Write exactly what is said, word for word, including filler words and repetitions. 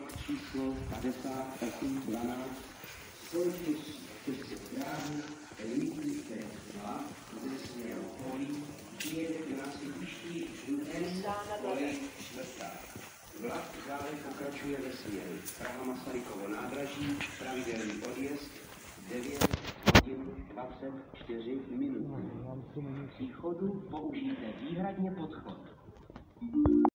blok číslo padesát osm dvanáct společnost České dráhy Lítnické vlak ze směru Polí přijede na sídlišti N kolej čtvrtá. Vlak dále pokračuje ve směru Praha Masarykovo nádraží, pravidelný odjezd devět hodin dvacet čtyři minut. Při chodu použijte výhradně podchod.